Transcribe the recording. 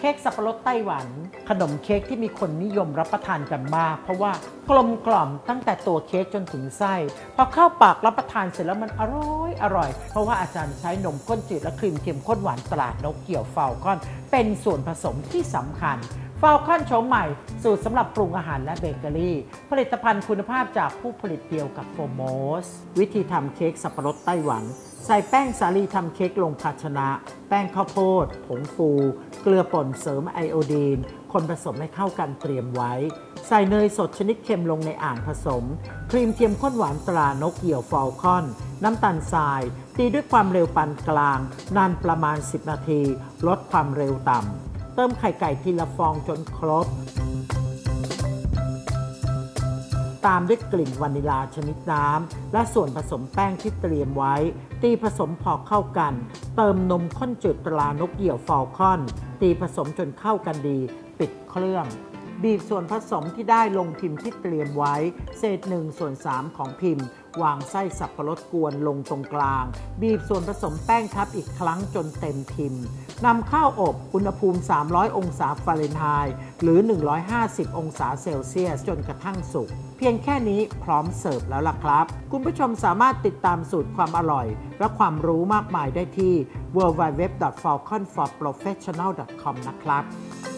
ค้กสับปะรดไต้หวันขนมเค้กที่มีคนนิยมรับประทานกันมากเพราะว่ากลมกล่อมตั้งแต่ตัวเค้กจนถึงไส้พอเข้าปากรับประทานเสร็จแล้วมันอร่อยเพราะว่าอาจารย์ใช้นมข้นจืดและครีมเค็มข้นหวานตรานกเกี่ยวฟาลคอนเป็นส่วนผสมที่สำคัญฟาลคอนโฉมใหม่สูตรสำหรับปรุงอาหารและเบเกอรี่ผลิตภัณฑ์คุณภาพจากผู้ผลิตเดียวกับโฟโมสวิธีทำเค้กสับปะรดไต้หวันใส่แป้งสาลีทำเค้กลงภาชนะแป้งข้าวโพดผงฟูเกลือป่นเสริมไอโอดีนคนผสมให้เข้ากันเตรียมไว้ใส่เนยสดชนิดเค็มลงในอ่างผสมครีมเทียมข้นหวานตรานกเหี่ยวฟาลคอนน้ำตาลทรายตีด้วยความเร็วปานกลางนานประมาณ10นาทีลดความเร็วต่ำเติมไข่ไก่ทีละฟองจนครบตามด้วยกลิ่นวานิลาชนิดน้ำและส่วนผสมแป้งที่เตรียมไว้ตีผสมพอเข้ากันเติมนมข้นจืดตรานกเหี่ยวฟาลคอนตีผสมจนเข้ากันดีปิดเครื่องบีบส่วนผสมที่ได้ลงพิมพ์ที่เตรียมไว้เศษ1/3ของพิมพ์วางไส้สับปะรดกวนลงตรงกลางบีบส่วนผสมแป้งทับอีกครั้งจนเต็มพิมพ์นำเข้าอบอุณหภูมิ300องศาฟาเรนไฮต์หรือ150องศาเซลเซียสจนกระทั่งสุกเพียงแค่นี้พร้อมเสิร์ฟแล้วล่ะครับคุณผู้ชมสามารถติดตามสูตรความอร่อยและความรู้มากมายได้ที่ www.falconforprofessional.com นะครับ